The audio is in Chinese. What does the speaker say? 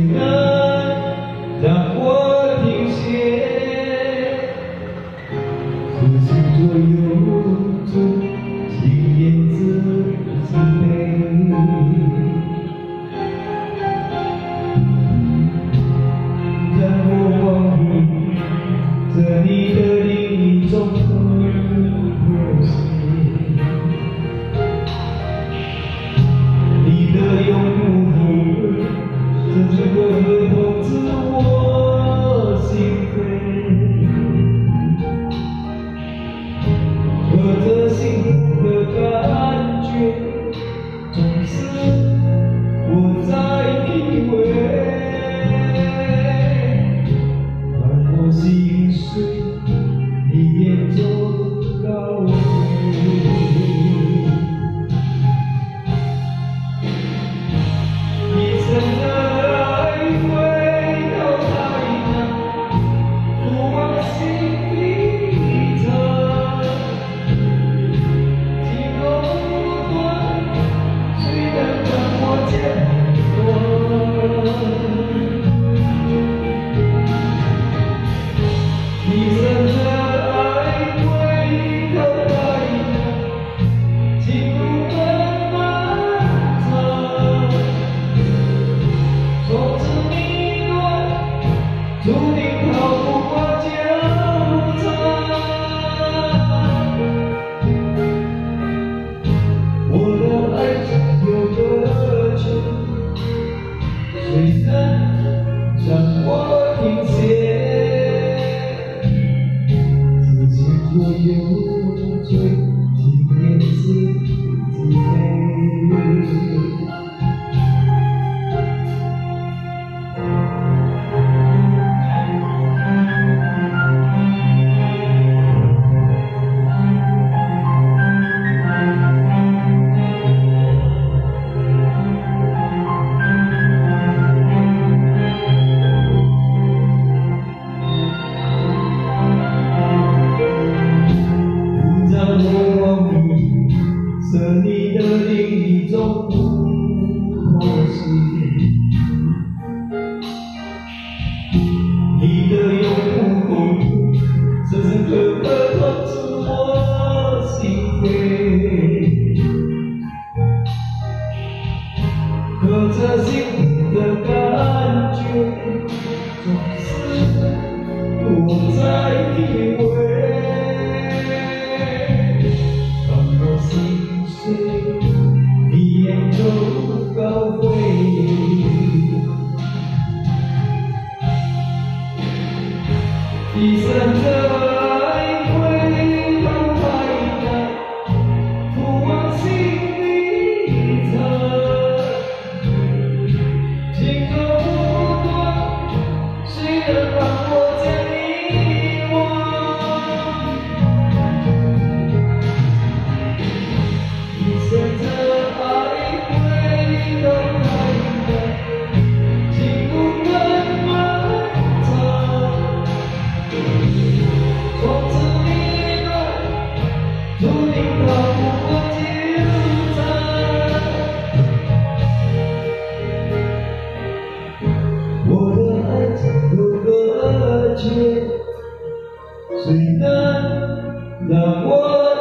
难让我停歇，此情左右中，惊艳自卑。让我忘记这你的另一种可惜，你的永不。 这是个痛自我心扉，和着幸福的感觉，总是我在体会，让我心碎，你眼中高飞。 注定逃不过纠缠，我的爱情有个圈，谁能让我停歇？此情左右追，今夜自卑。 是你的另一种可惜，你的永不后悔，时时刻刻痛自我心扉，和着幸福的感觉，总是我在体会。 你眼中高飞，一生的爱回头太难，不往心里藏，情歌不断，谁能让我将你忘？一生的。 我的爱情有个结，谁能让我？